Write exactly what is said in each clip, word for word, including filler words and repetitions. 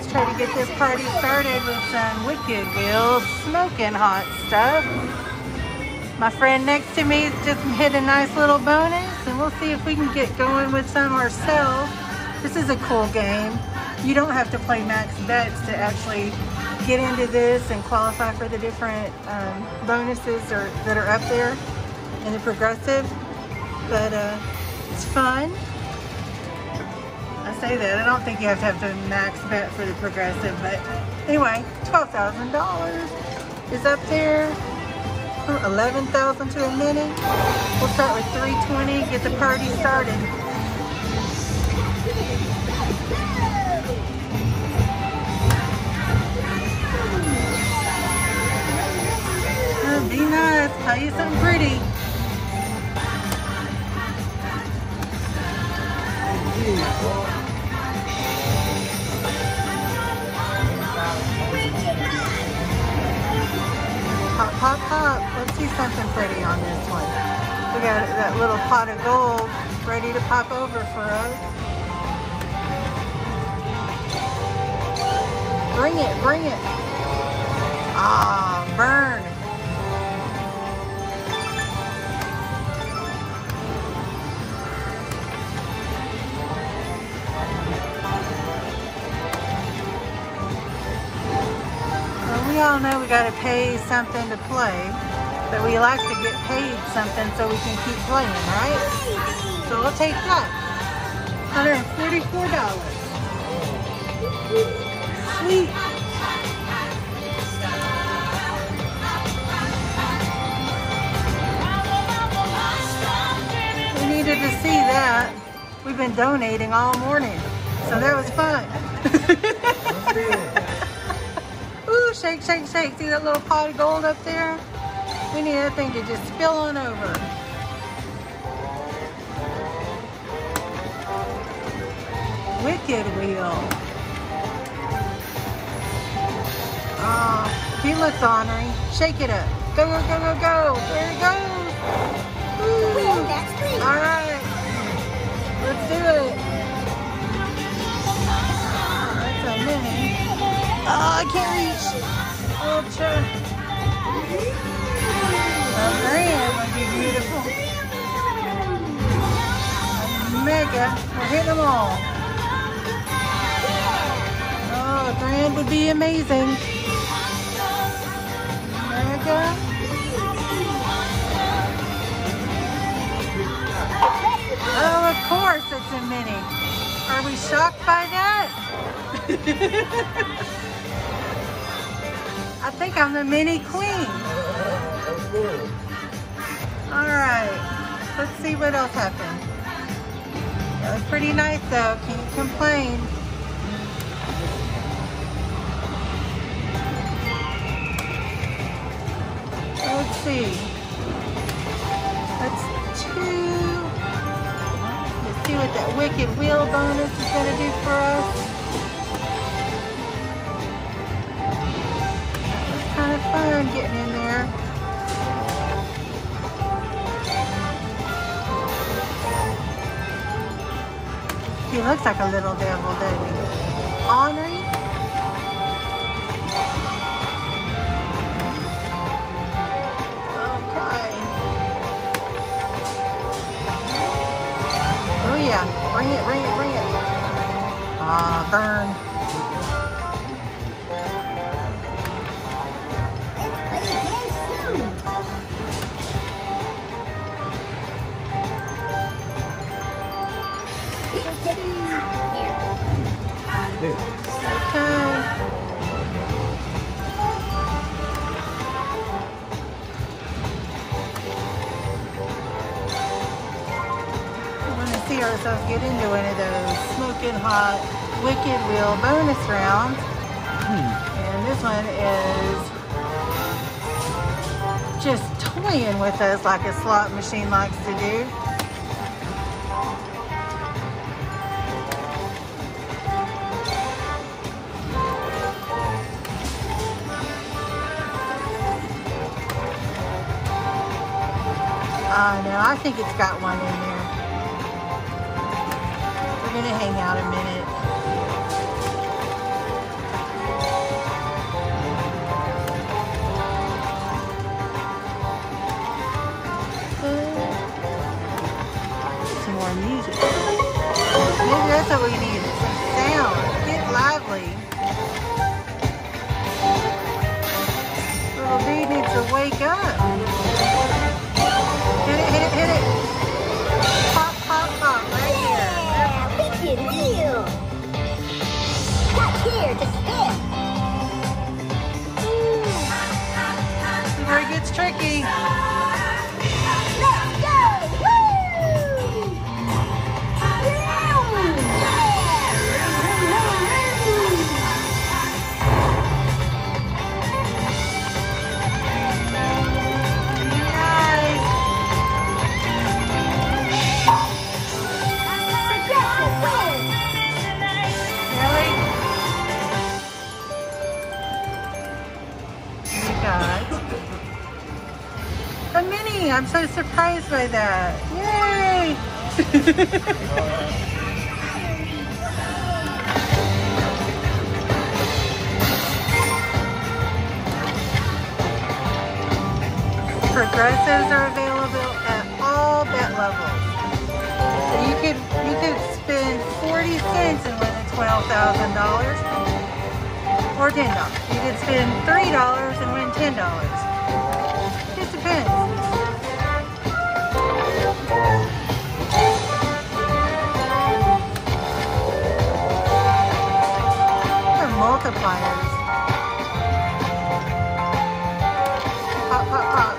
try to get this party started with some Wicked Wheel smoking hot stuff. My friend next to me has just hit a nice little bonus, and we'll see if we can get going with some ourselves. This is a cool game. You don't have to play max bets to actually get into this and qualify for the different um, bonuses or, that are up there in the progressive, but uh, it's fun. I say that, I don't think you have to have to max bet for the progressive, but anyway, twelve thousand dollars is up there, eleven thousand to a mini. We'll start with three twenty, get the party started. Be nice, tell you something pretty. Pop, pop, pop. Let's see something pretty on this one. We got that little pot of gold ready to pop over for us. Bring it, bring it. Ah, burn. We all know we got to pay something to play, but we like to get paid something so we can keep playing, right? So we'll take that. one hundred forty-four dollars. Sweet. We needed to see that. We've been donating all morning, so that was fun. Ooh, shake, shake, shake. See that little pot of gold up there? We need that thing to just spill on over. Wicked Wheel. Oh, he looks ornery. Shake it up. Go, go, go, go, go. There it goes. Ooh. All right. Let's do it. That's a mini. Oh, I can't reach. Ultra. A grand would be beautiful. A mega. We're hitting them all. Oh, a grand would be amazing. Mega. Oh, of course it's a mini. Are we shocked by that? I think I'm the mini queen. All right, let's see what else happened. That was pretty nice though, can't complain. Let's see. That's two. Let's see what that Wicked Wheel bonus is gonna do for us. Kind of fun getting in there. He looks like a little devil, doesn't he? Ornery. Okay. Oh yeah, bring it, bring it, bring it. Ah, burn. Ourselves get into one of those smoking hot Wicked Wheel bonus rounds. Hmm. And this one is just toying with us like a slot machine likes to do. I know, I think it's got one in there. We're gonna hang out a minute. wake up. Hit it, hit it, hit it. Pop, pop, pop, right here. Yeah, wicked wheel. Touch here to spin. This is where it gets tricky. Let's go! Woo! A mini! I'm so surprised by that. Yay! Progressives are available at all bet levels. So you could you could spend forty cents and win a twelve thousand dollars, or ten dollars. You could spend three dollars and win ten dollars. Just depends. The multipliers. Pop, pop, pop.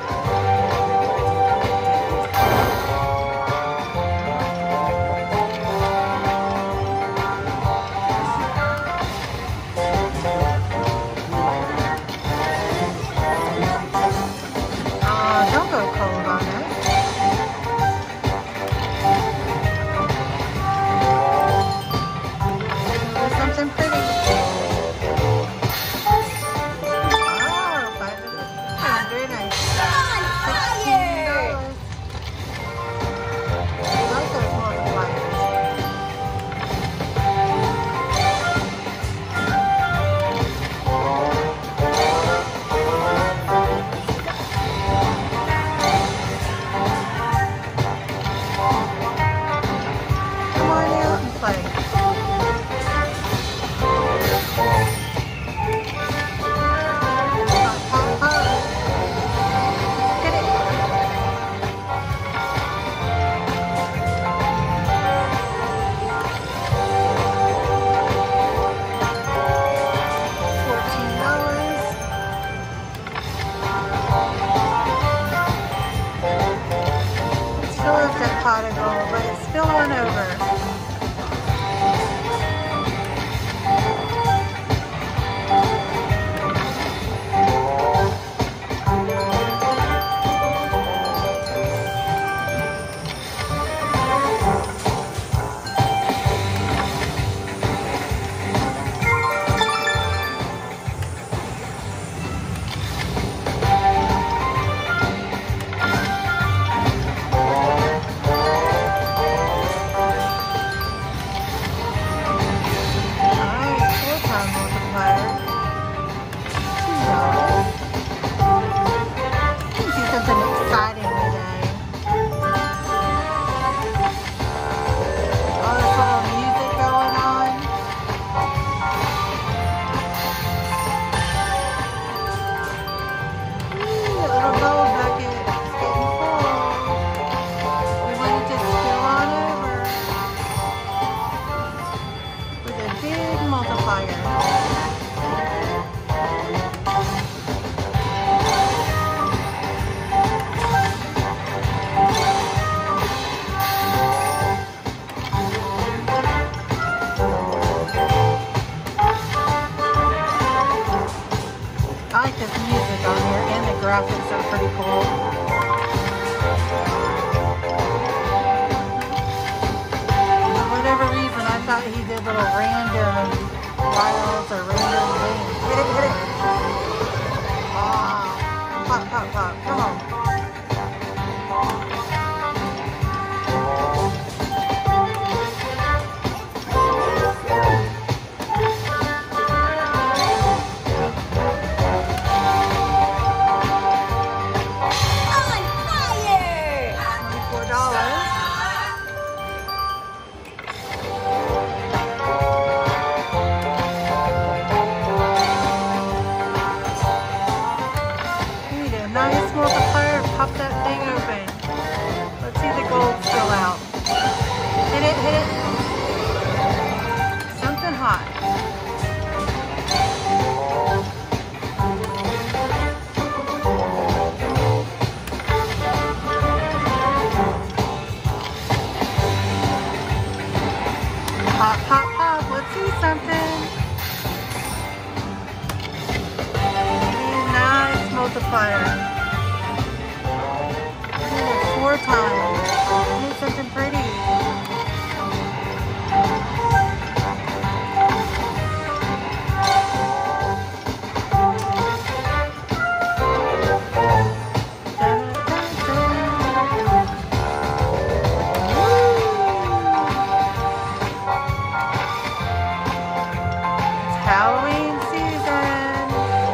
Pot of gold, but it's still on over. I like this music on here, and the graphics are pretty cool. For whatever reason, I thought he did little random wilds or random things. Hit it, hit it! Ah, pop, pop, pop, come on. Nice pop that thing open. Let's see the gold spill out. Hit it, hit it. Something hot. Pop, pop, pop. Let's see something. Nice multiplier. Four times. Need something pretty. It's Halloween season.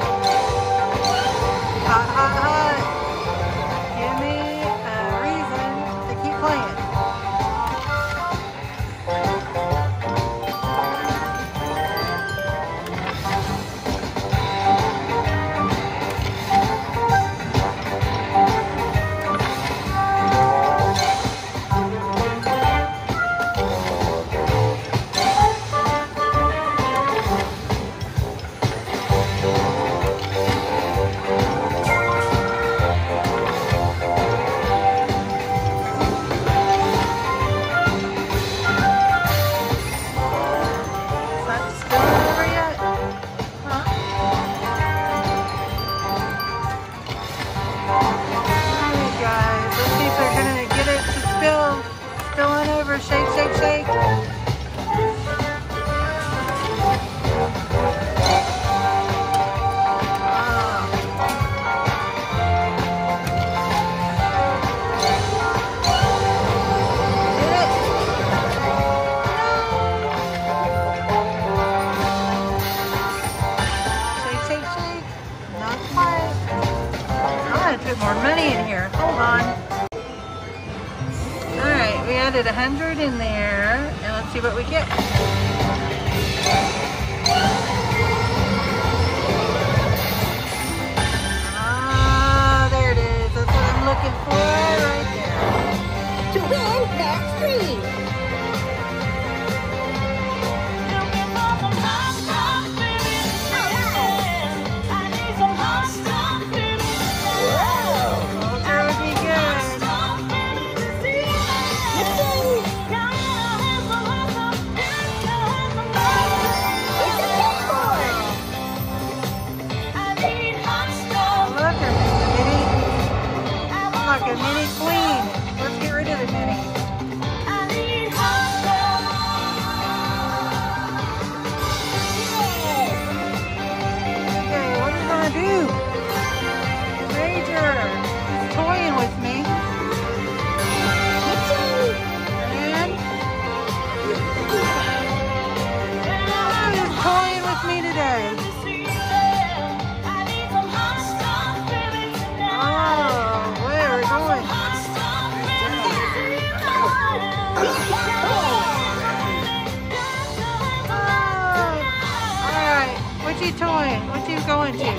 Hot, hot, hot. Give me a reason to keep playing. It's not spilling over yet. Huh? Alright guys, let's see if they're gonna get it to spill. Spilling over. Shake, shake, shake. Shake, shake, shake. Not quite. I'm gonna put more money in here. Hold on. Alright, we added a hundred in there, and let's see what we get. Ah, there it is. That's what I'm looking for right there. To win, that's free. Soldier would be good. Look at me, Minnie. I'm like a mini queen. Let's get rid of the mini. Okay, what are you gonna do? Ranger, he's toying with me. And he's toying with me today. Oh, where are we going? Oh, all right. What you toying? What you going to?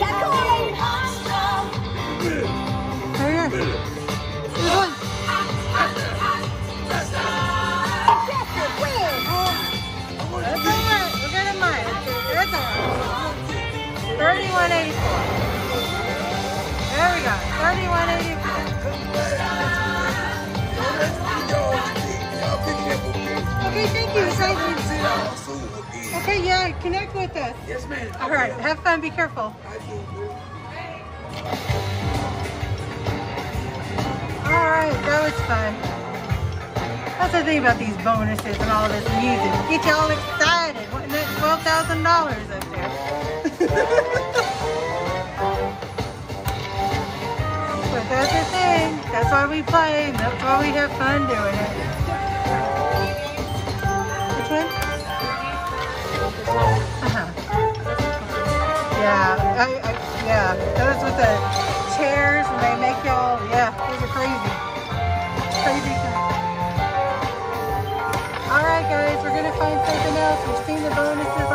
Right here. This one. That's all right. We're gonna mind. That's all right. thirty-one eighty-four. There we go. thirty-one eighty-four. Okay, thank you. Thank you. Okay, yeah, connect with us. Yes, ma'am. All right, have fun. Be careful. All right, that was fun. That's the thing about these bonuses and all this music. Get you all excited. Wasn't that twelve thousand dollars up there? But that's the thing. That's why we play. That's why we have fun doing it. Which one? Uh-huh. Yeah, I, I, yeah. Those with the chairs and they make y'all, yeah, those are crazy. Crazy times. Alright guys, we're going to find something else. We've seen the bonuses